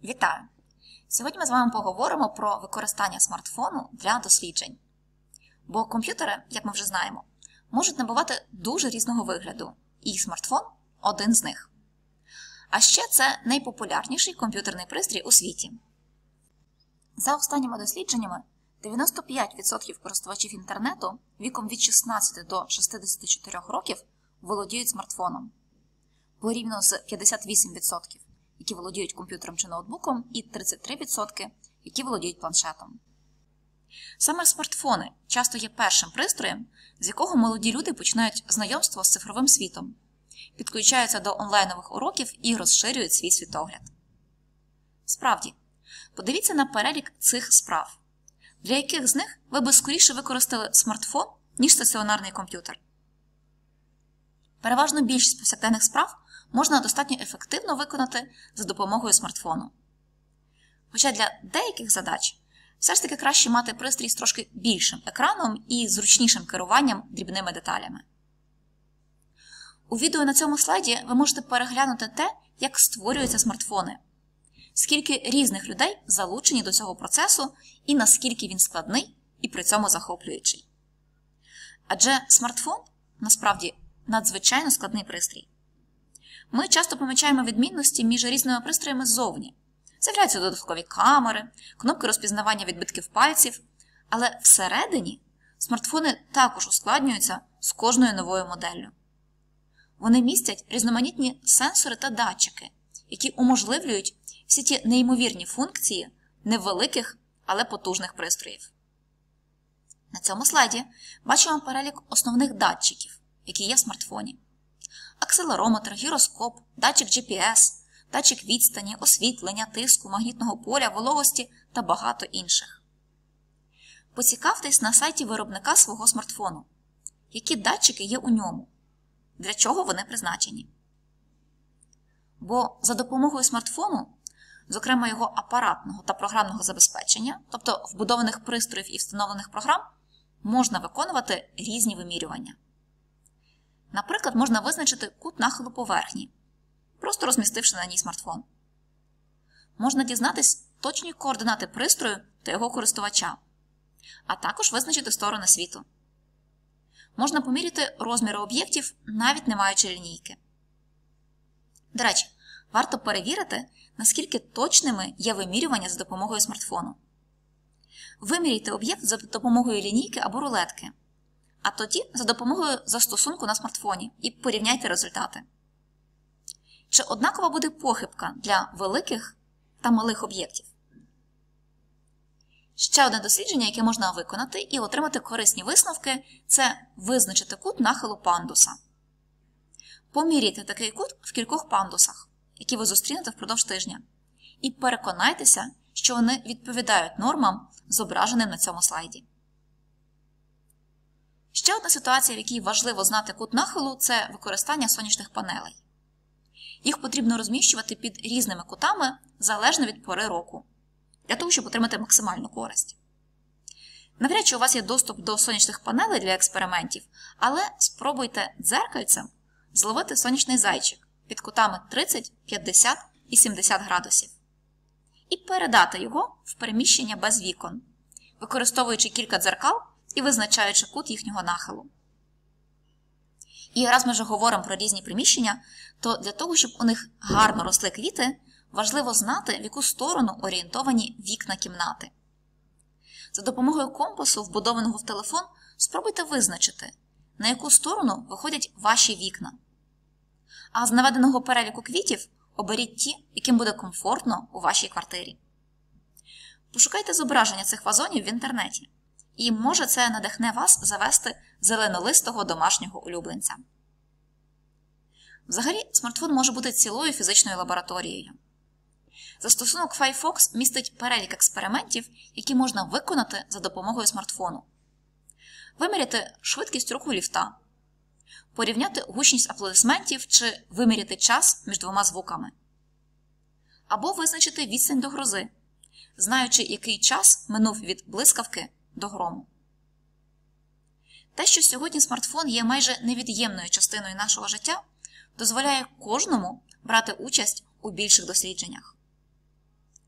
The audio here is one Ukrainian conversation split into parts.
Вітаю! Сьогодні ми з вами поговоримо про використання смартфону для досліджень. Бо комп'ютери, як ми вже знаємо, можуть набувати дуже різного вигляду, і смартфон – один з них. А ще це найпопулярніший комп'ютерний пристрій у світі. За останніми дослідженнями, 95% користувачів інтернету віком від 16 до 64 років володіють смартфоном, порівняно з 58%. які володіють комп'ютером чи ноутбуком, і 33%, які володіють планшетом. Саме смартфони часто є першим пристроєм, з якого молоді люди починають знайомство з цифровим світом, підключаються до онлайнових уроків і розширюють свій світогляд. Справді, подивіться на перелік цих справ, для яких з них ви би скоріше використали смартфон, ніж стаціонарний комп'ютер. Переважно більшість повсякденних справ можна достатньо ефективно виконати за допомогою смартфону. Хоча для деяких задач все ж таки краще мати пристрій з трошки більшим екраном і зручнішим керуванням дрібними деталями. У відео на цьому слайді ви можете переглянути те, як створюються смартфони, скільки різних людей залучені до цього процесу і наскільки він складний і при цьому захоплюючий. Адже смартфон, насправді, надзвичайно складний пристрій. Ми часто помічаємо відмінності між різними пристроями ззовні. З'являються додаткові камери, кнопки розпізнавання відбитків пальців, але всередині смартфони також ускладнюються з кожною новою моделлю. Вони містять різноманітні сенсори та датчики, які уможливлюють всі ті неймовірні функції невеликих, але потужних пристроїв. На цьому слайді бачимо перелік основних датчиків, які є в смартфоні. Акселерометр, гіроскоп, датчик GPS, датчик відстані, освітлення, тиску, магнітного поля, вологості та багато інших. Поцікавтесь на сайті виробника свого смартфону, які датчики є у ньому, для чого вони призначені. Бо за допомогою смартфону, зокрема його апаратного та програмного забезпечення, тобто вбудованих пристроїв і встановлених програм, можна виконувати різні вимірювання. Наприклад, можна визначити кут нахилу поверхні, просто розмістивши на ній смартфон. Можна дізнатись точні координати пристрою та його користувача, а також визначити сторони світу. Можна поміряти розміри об'єктів, навіть не маючи лінійки. До речі, варто перевірити, наскільки точними є вимірювання за допомогою смартфону. Виміряйте об'єкт за допомогою лінійки або рулетки, а тоді за допомогою застосунку на смартфоні і порівняйте результати. Чи однакова буде похибка для великих та малих об'єктів? Ще одне дослідження, яке можна виконати і отримати корисні висновки, це визначити кут нахилу пандуса. Поміряйте такий кут в кількох пандусах, які ви зустрінете впродовж тижня, і переконайтеся, що вони відповідають нормам, зображеним на цьому слайді. Ще одна ситуація, в якій важливо знати кут нахилу, це використання сонячних панелей. Їх потрібно розміщувати під різними кутами, залежно від пори року, для того, щоб отримати максимальну користь. Навряд чи у вас є доступ до сонячних панелей для експериментів, але спробуйте дзеркальцем зловити сонячний зайчик під кутами 30, 50 і 70 градусів і передати його в переміщення без вікон, використовуючи кілька дзеркал і визначаючи кут їхнього нахилу. І раз ми вже говоримо про різні приміщення, то для того, щоб у них гарно росли квіти, важливо знати, в яку сторону орієнтовані вікна кімнати. За допомогою компасу, вбудованого в телефон, спробуйте визначити, на яку сторону виходять ваші вікна. А з наведеного переліку квітів оберіть ті, яким буде комфортно у вашій квартирі. Пошукайте зображення цих вазонів в інтернеті. І, може, це надихне вас завести зеленолистого домашнього улюбленця. Взагалі, смартфон може бути цілою фізичною лабораторією. Застосунок Firefox містить перелік експериментів, які можна виконати за допомогою смартфону. Виміряти швидкість руху ліфта, порівняти гучність аплодисментів чи виміряти час між двома звуками. Або визначити відстань до грози, знаючи, який час минув від блискавки до грому. Те, що сьогодні смартфон є майже невід'ємною частиною нашого життя, дозволяє кожному брати участь у більших дослідженнях.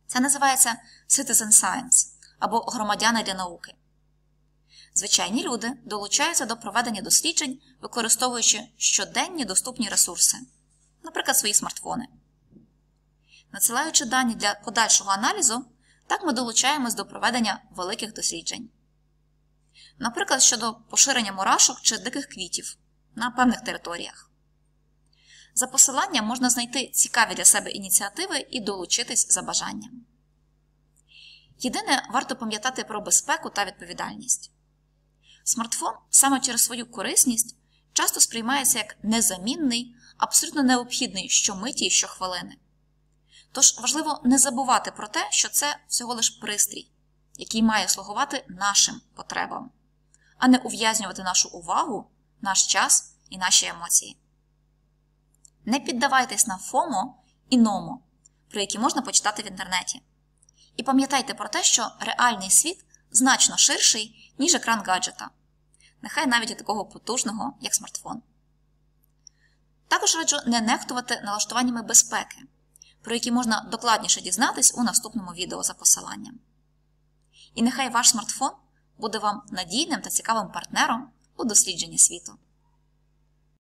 Це називається citizen science або громадяни для науки. Звичайні люди долучаються до проведення досліджень, використовуючи щоденні доступні ресурси, наприклад, свої смартфони. Надсилаючи дані для подальшого аналізу, так ми долучаємось до проведення великих досліджень. Наприклад, щодо поширення мурашок чи диких квітів на певних територіях. За посиланням можна знайти цікаві для себе ініціативи і долучитись за бажанням. Єдине, варто пам'ятати про безпеку та відповідальність. Смартфон саме через свою корисність часто сприймається як незамінний, абсолютно необхідний щомиті і щохвилини. Тож важливо не забувати про те, що це всього лиш пристрій, який має слугувати нашим потребам, а не ув'язнювати нашу увагу, наш час і наші емоції. Не піддавайтесь на FOMO і NOMO, про які можна почитати в інтернеті. І пам'ятайте про те, що реальний світ значно ширший, ніж екран гаджета. Нехай навіть і такого потужного, як смартфон. Також раджу не нехтувати налаштуваннями безпеки, про які можна докладніше дізнатись у наступному відео за посиланням. І нехай ваш смартфон буде вам надійним та цікавим партнером у дослідженні світу.